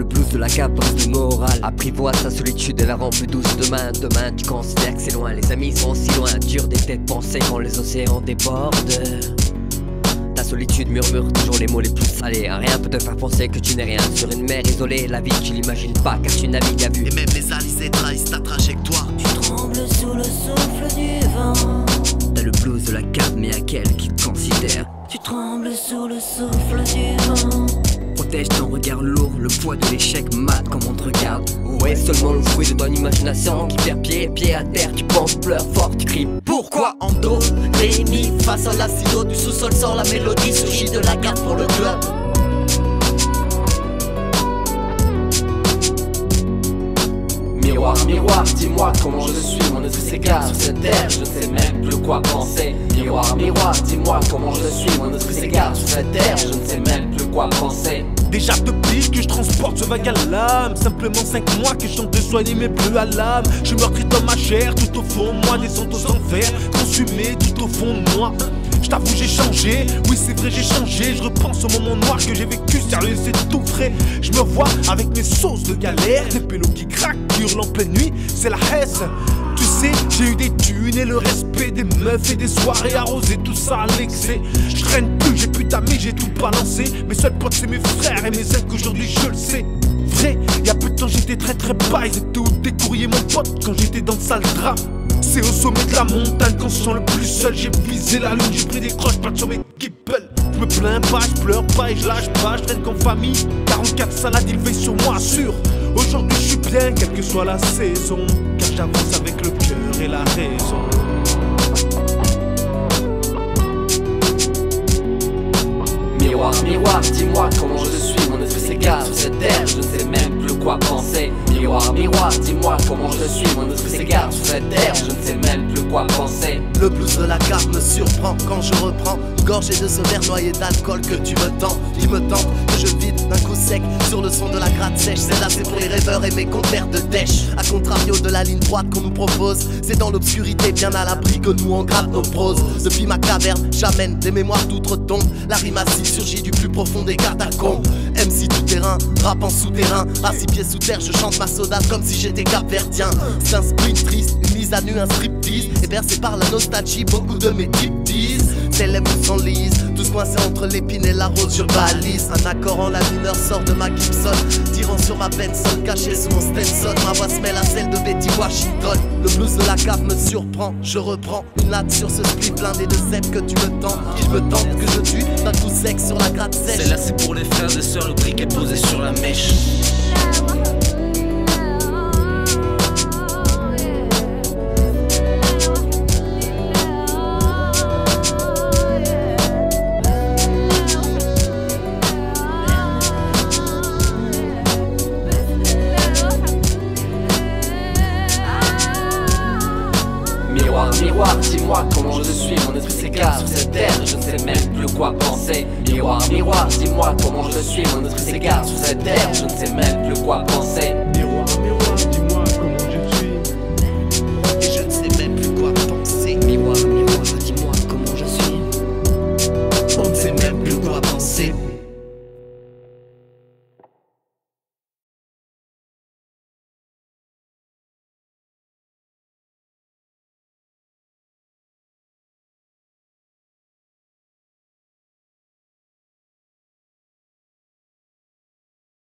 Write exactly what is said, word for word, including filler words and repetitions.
blues de la capote de morale apprivoise ta solitude et la rend plus douce. Demain, demain, tu considères que c'est loin. Les amis sont si loin, dur des têtes pensées quand les océans débordent. Ta solitude murmure toujours les mots les plus salés. Rien peut te faire penser que tu n'es rien. Sur une mer isolée, la vie tu l'imagines pas car tu navigues à vue. Et même les alizés trahissent ta trajectoire. Tu trembles sous le souffle du vent. T'as le blues de la cape mais à quel qui te considère. Tu trembles sous le souffle du vent. Protège ton regard lourd, le poids de l'échec mat comme on te regarde. Ouais, seulement le fruit de ton imagination qui perd pied, pied à terre, tu penses, pleures fort, tu cries. Pourquoi en dos, ré, mi, face à l'acido du sous-sol sort la mélodie, surgit de la garde pour le club. Miroir, miroir, dis-moi comment je suis, mon esprit s'égare sur cette terre, je ne sais même plus quoi penser. Miroir, miroir, dis-moi comment je suis, mon esprit s'égare sur cette terre, je ne sais même plus quoi penser. Déjà depuis que je transporte ce vague à l'âme. Simplement cinq mois que je chante de soigner mes bleus à l'âme. Je suis meurtri dans ma chair, tout au fond de moi, descend aux enfers, consumé tout au fond de moi. Je t'avoue j'ai changé, oui c'est vrai j'ai changé. Je repense au moment noir que j'ai vécu, sérieux c'est tout frais. Je me vois avec mes sauces de galère, des pélos qui craquent, qui hurlent en pleine nuit, c'est la hesse. Tu sais, j'ai eu des thunes et le respect des meufs et des soirées arrosées, tout ça à l'excès. Je traîne plus, j'ai plus d'amis, j'ai tout balancé. Mes seuls potes c'est mes frères et mes ailes qu'aujourd'hui je le sais. Vrai, y'a peu de temps j'étais très très bas, ils étaient où des courriers mon pote quand j'étais dans le sale drap. C'est au sommet de la montagne quand je sens le plus seul. J'ai visé la lune, j'ai pris des croches, pas sur mes kippels. Je me plains pas, je pleure pas et je lâche pas, je traîne qu'en famille. quarante-quatre salades, ils veillent sur moi, sûr. Aujourd'hui je suis bien, quelle que soit la saison, car j'avance avec le cœur et la raison. Miroir, miroir, dis-moi comment je suis, mon esprit s'égare sur cette terre, je ne sais même plus quoi penser. Miroir, miroir, dis-moi comment je suis, mon esprit s'égare sur cette terre, je ne sais même plus quoi penser. Le blues de la carte me surprend quand je reprends une gorgée de ce verre noyé d'alcool que tu me tends, qui me tente, que je vide d'un coup sec sur le son de la gratte sèche. C'est là c'est pour les rêveurs et mes compères de dèche. A contrario de la ligne droite qu'on nous propose, c'est dans l'obscurité bien à l'abri que nous on gratte nos proses. Depuis ma caverne, j'amène des mémoires d'outre-tombe. La rime assise surgit du plus profond des catacombes. M C tout terrain, rap en souterrain, à six pieds sous terre, je chante ma soda comme si j'étais capverdien. C'est un sprint triste, une mise à nu, un striptease, et bercé par la nostalgie, beaucoup de mes types disent. C'est les mots s'enlisent, tous coincés entre l'épine et la rose, je balise. Un accord en la mineur sort de ma Gibson, tirant sur ma Benson, caché sous mon Stenson. Ma voix se mêle à celle de Betty Washington. Le blues de la cave me surprend, je reprends une latte sur ce split blindé de zèbre que tu me tends. Qui me tente que je tue d'un coup sec sur la gratte sèche. C'est là c'est pour les frères et sœurs, le briquet posé sur la mèche. Miroir, miroir, dis-moi comment je suis, mon esprit s'égare sur cette terre, je ne sais même plus quoi penser. Miroir, miroir, dis-moi comment je suis, mon esprit s'égare sur cette terre, je ne sais même plus quoi penser.